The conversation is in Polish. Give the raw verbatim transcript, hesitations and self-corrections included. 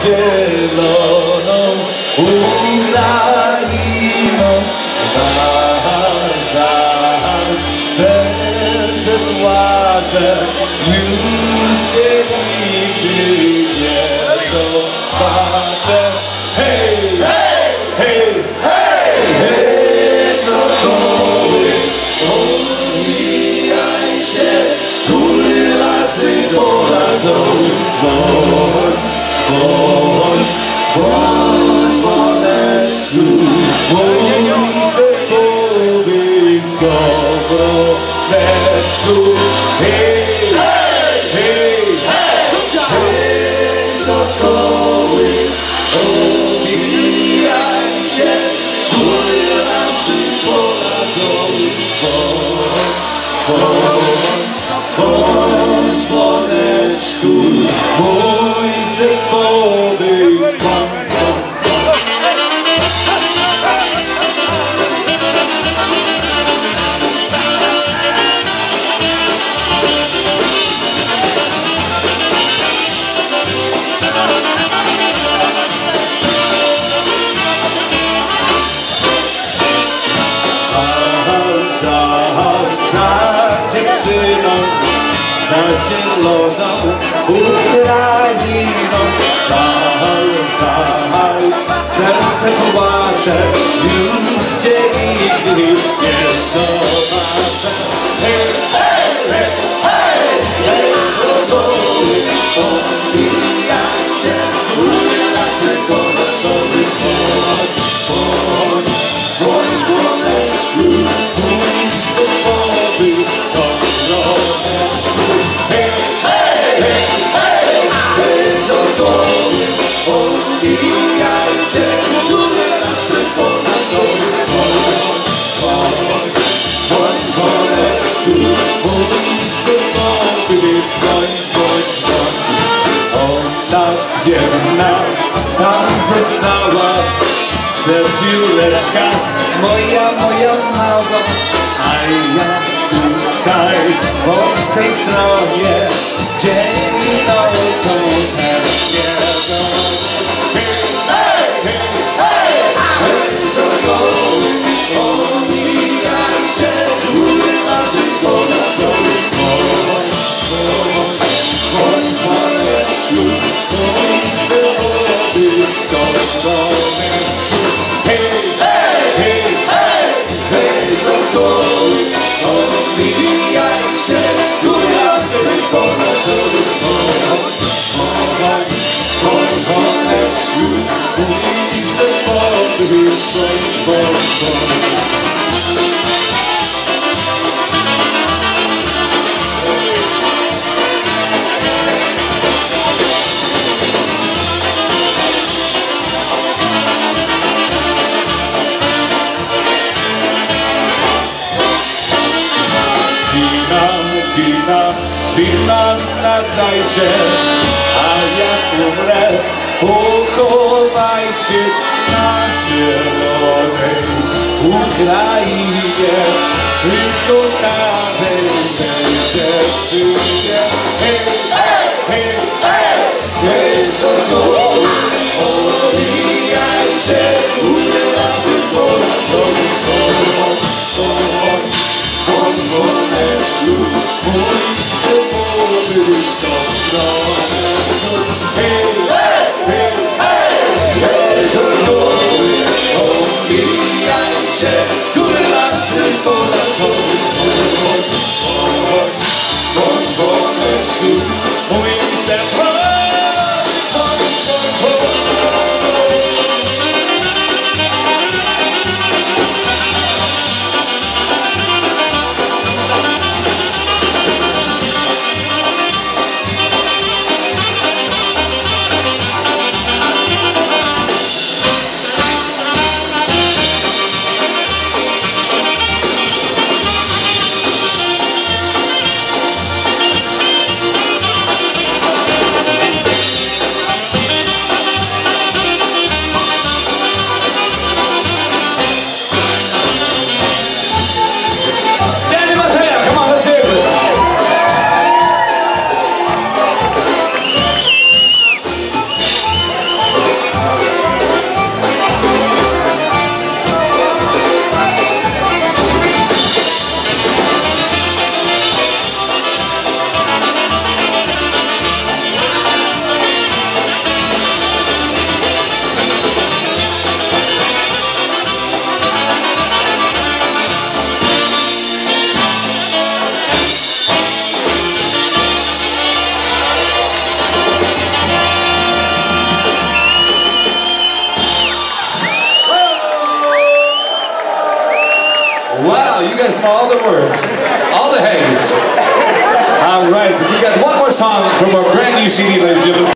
zieloną Ukrainą. Daj, daj, serce płacze, już Cię nigdy nie zobaczę. Hej, hej, hej, hej, hej, sokoły, omijaj się, góry, lasy, pola, doły, dwoń, dwoń, dwoń, słoneczku, błysnę połysko, brodeczku. Hej, hej, hej, hej, sokoły, omijaj się, góry, lasy, pola, doły, dwoń, dwoń, dwoń, słoneczku, mój zdech pobyć kłamstwo. Za dziewczyną, za zieloną Ukrainą. Daj, daj, serce płacze, już Cię nigdy nie zobaczę. Hej, hej, hej, hej, hej, sokoły, omijajcie, góry, lasy, pola, doły, dwoń, dwoń, dwoń, słoneczku, błysnę pobyt, to brodeczku. Hej, hej, hej, hej, hej, sokoły, omijajcie, góry, lasy, pola, doły, dwoń, dwoń, dwoń, słoneczku, błysnę pobyt, dwoń, dwoń, dwoń. Ona wierna tam została, serdziuleczka moja, moja mała, a ja tutaj po tej stronie dzień i nocą też nie dam. Hej, hej, hej, hej, hej, sokoły, omijajcie, góry, lasy, pola, doły, dwoń, dwoń, dwoń, słoneczku, błysnę pobyt, to brodeczku. Hej, hej, hej, hej, hej, sokoły, omijajcie, góry, lasy, pola, doły, dwoń, dwoń, dwoń, słoneczku, błysnę pobyt, dwoń, dwoń, dwoń. Wina, wina, wina nadajcie, a jak umrę, pochowajcie na zielonej Ukrainie, przy kochanej dziewczynie. Hej, hej, hej, hej, hej, sokoły, omijajcie, góry, lasy, pola, doły, dwoń, dwoń, dwoń, słoneczku, błysnę pobyt, to brodeczku. Hej, hej, hej, hej, hej, sokoły, omijajcie, góry, lasy, pola, doły, dwoń, dwoń, dwoń, słoneczku, błysnę pobyt, dwoń, dwoń. guys know all the words, all the haze. All right, we got one more song from our brand new C D, ladies and gentlemen.